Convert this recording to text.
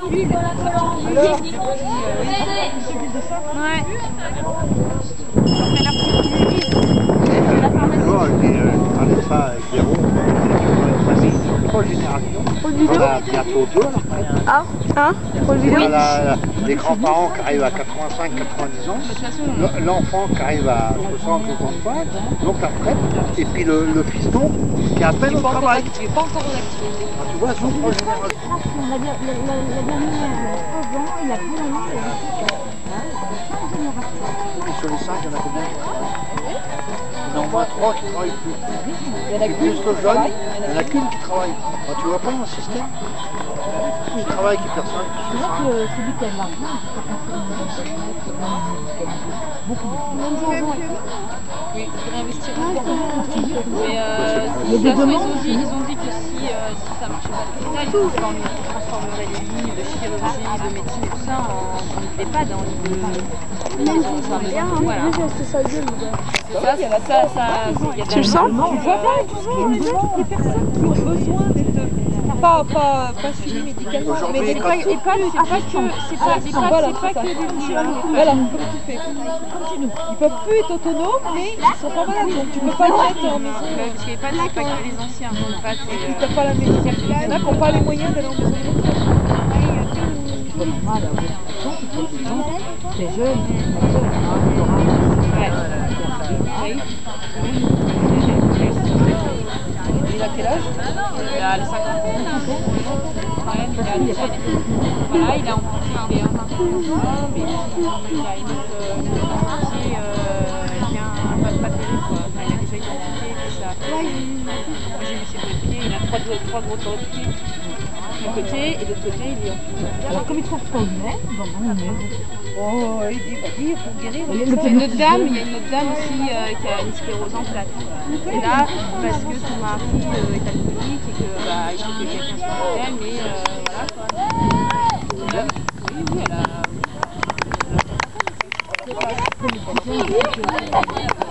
On a bientôt deux à la retraite. Ah, hein, pour le vidéo. Les grands-parents qui arrivent à 85-90 ans, l'enfant qui arrive à 60-65, donc la retraite, et puis le fiston qui est à peine au travail. Il n'est pas encore en activité. Tu vois, son projet général. La dernière 11 ans, il a plus d'un an, il a Et sur les 5, il y en a combien qui travaillent? Il y en a au moins 3 qui ne travaillent plus. Il y en a plus le jeune, il n'y en a qu'une qui travaille. Alors, tu vois pas un système qui travaille, qui personne. C'est vrai que celui qui a de l'argent, beaucoup. Oui, il faudrait investir beaucoup. Mais ils ont dit que si ça marchait pas comme ça, ils transformeraient les lignes de chirurgie, de médecine et tout ça en EHPAD, en ligne de... Voilà. Tu le sens? Tu vois pas, les personnes qui ont besoin d'être... Pas suivi médicalement, mais c'est pas que des voilà, comme tu fais. Continue. Ils peuvent plus être autonomes, mais ils sont pas malades, donc tu peux pas les mettre en maison. Parce que pas que les anciens. Ils n'ont pas la médecine. Il y en a qui n'ont pas les moyens d'aller en maison. C'est jeune. Il a quel âge? Il a 50 ans. Voilà, il a emprunté, il est en train de mais il a une autre qui est pas terrible, quoi. Enfin, il a déjà été amputé, tout ça. Moi j'ai vu ses deux pieds, il a trois gros doigts de pied. D'un côté, et de l'autre côté, il est amputé. Alors comme il trouve pas humain, oh, il dit, il faut guérir. Il y a une autre dame aussi qui a une sclérose en plaques. Et là, parce que son mari est alcoolique et que il faut que quelqu'un soit elle, mais voilà quoi. Oui, elle a...